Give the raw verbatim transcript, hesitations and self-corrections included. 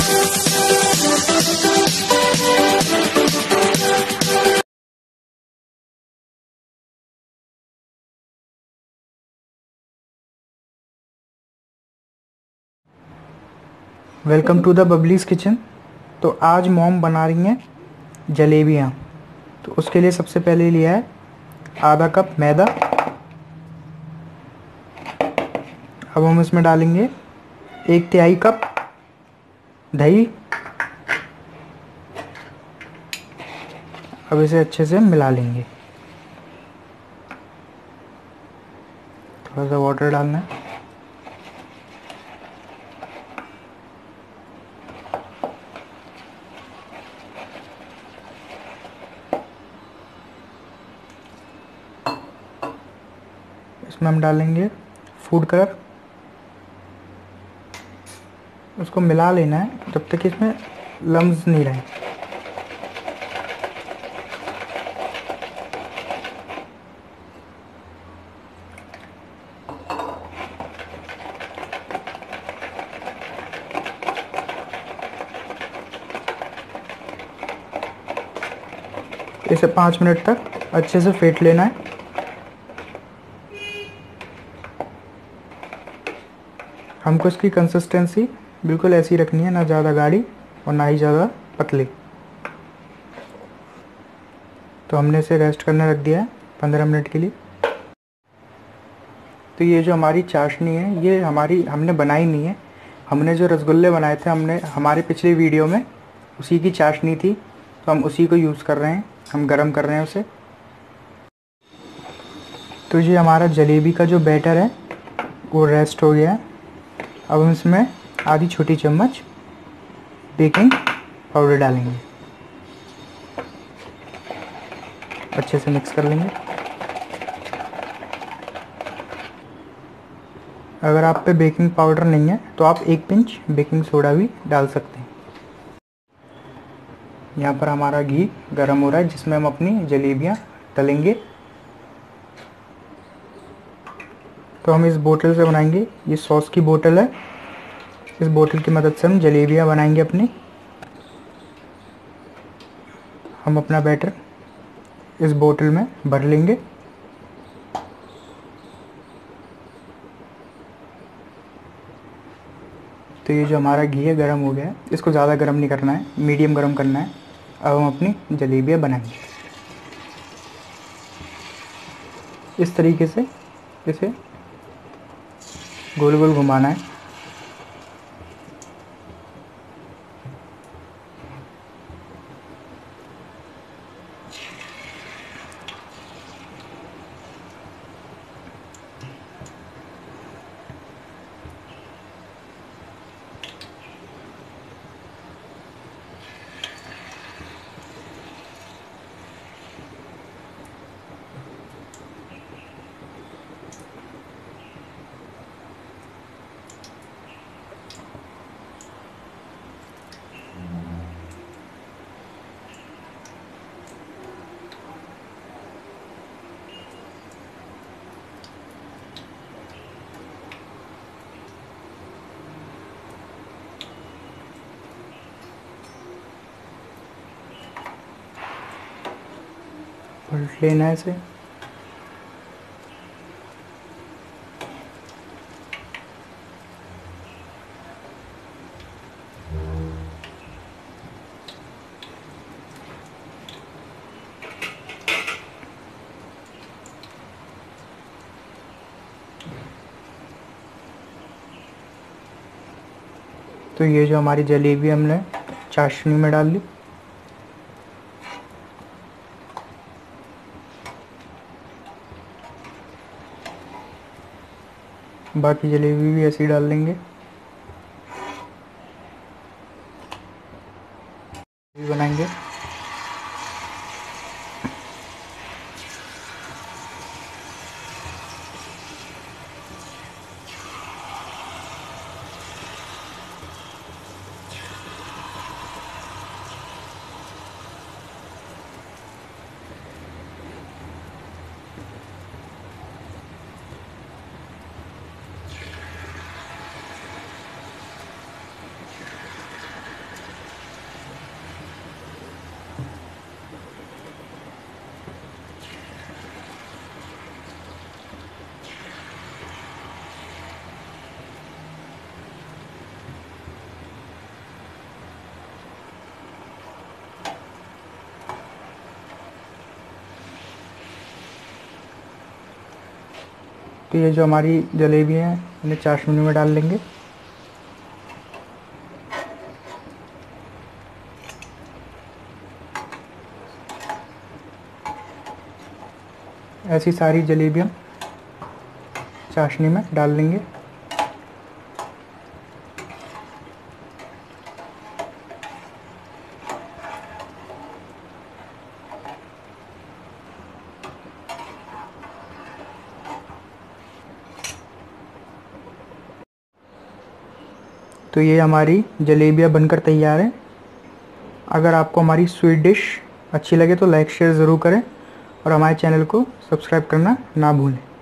Welcome to the Bubbly's kitchen. तो आज mom बना रही हैं जलेबियाँ। तो उसके लिए सबसे पहले लिया है आधा कप मैदा। अब हम इसमें डालेंगे एक तिहाई कप दही। अब इसे अच्छे से मिला लेंगे। थोड़ा सा वाटर डालना है। इसमें हम डालेंगे फूड कलर। उसको मिला लेना है जब तक इसमें लम्स नहीं रहे। इसे पाँच मिनट तक अच्छे से फेंट लेना है। हमको इसकी कंसिस्टेंसी बिल्कुल ऐसी रखनी है, ना ज़्यादा गाढ़ी और ना ही ज़्यादा पतली। तो हमने इसे रेस्ट करने रख दिया है पंद्रह मिनट के लिए। तो ये जो हमारी चाशनी है ये हमारी हमने बनाई नहीं है। हमने जो रसगुल्ले बनाए थे हमने हमारे पिछले वीडियो में उसी की चाशनी थी, तो हम उसी को यूज़ कर रहे हैं। हम गरम कर रहे हैं उसे। तो ये हमारा जलेबी का जो बैटर है वो रेस्ट हो गया है। अब हम इसमें आधी छोटी चम्मच बेकिंग पाउडर डालेंगे। अच्छे से मिक्स कर लेंगे। अगर आप पे बेकिंग पाउडर नहीं है तो आप एक पिंच बेकिंग सोडा भी डाल सकते हैं। यहाँ पर हमारा घी गरम हो रहा है जिसमें हम अपनी जलेबियाँ तलेंगे। तो हम इस बोतल से बनाएंगे। ये सॉस की बोतल है। इस बोतल की मदद से हम जलेबियाँ बनाएंगे अपनी। हम अपना बैटर इस बोतल में भर लेंगे। तो ये जो हमारा घी है गरम हो गया है। इसको ज़्यादा गरम नहीं करना है, मीडियम गरम करना है। अब हम अपनी जलेबियाँ बनाएंगे। इस तरीके से इसे गोल गोल घुमाना है। पलट लेना है इसे। तो ये जो हमारी जलेबी हमने चाशनी में डाल ली। बाकी जलेबी भी ऐसे ही डाल लेंगे। भी बनाएंगे। तो ये जो हमारी जलेबी है इन्हें चाशनी में डाल लेंगे। ऐसी सारी जलेबी हम चाशनी में डाल लेंगे। तो ये हमारी जलेबियाँ बनकर तैयार है। अगर आपको हमारी स्वीट डिश अच्छी लगे तो लाइक शेयर ज़रूर करें और हमारे चैनल को सब्सक्राइब करना ना भूलें।